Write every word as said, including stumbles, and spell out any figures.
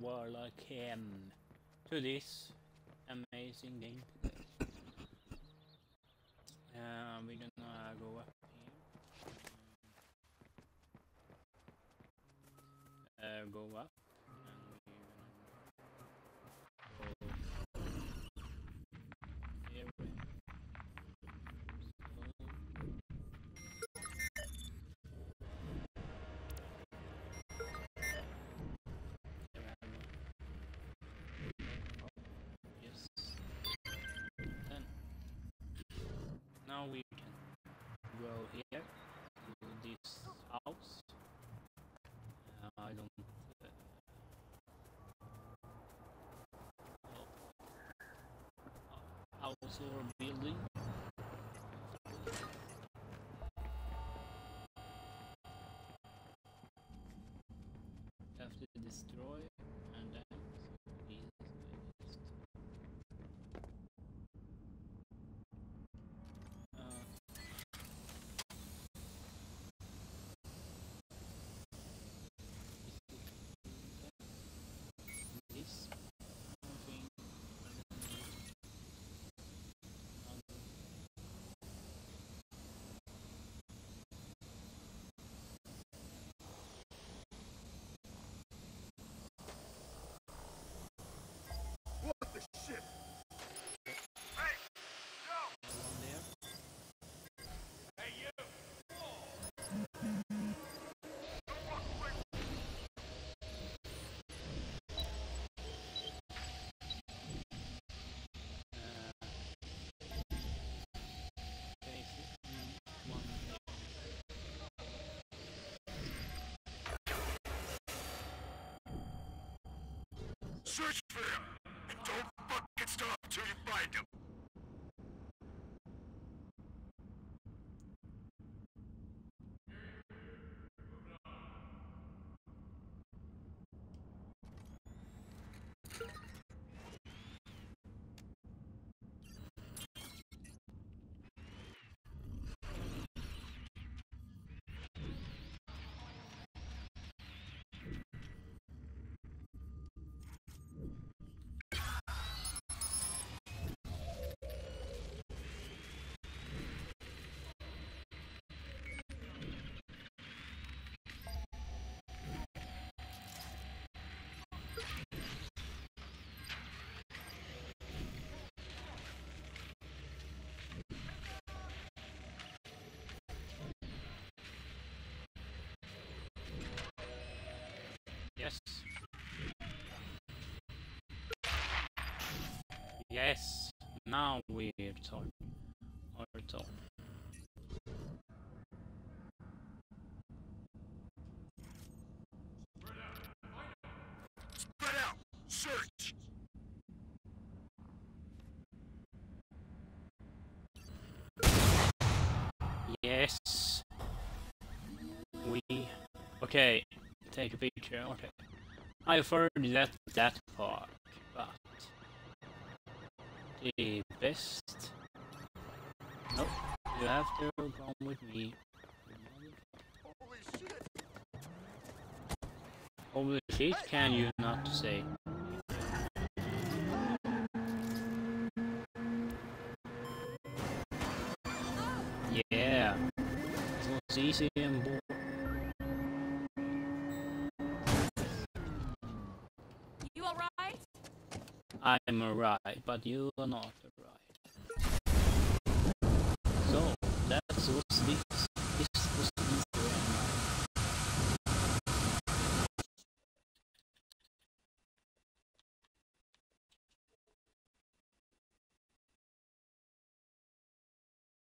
world I can to this amazing game today. Uh, we're gonna go up here. Uh, go up. Now we can go here to this house. Uh, I don't. Uh, oh, house or building. Have to destroy and then. Search for him, and don't fucking stop till you find him. Yes. Yes. Now we're talking. We're talking. Spread out. Search. Yes. We. Okay. Take a picture. Okay. I've heard that that park, but the best. Nope. You have to come with me. Holy shit! Holy shit! Can you not say? Yeah. It was easy and boring. I'm alright, but you are not alright.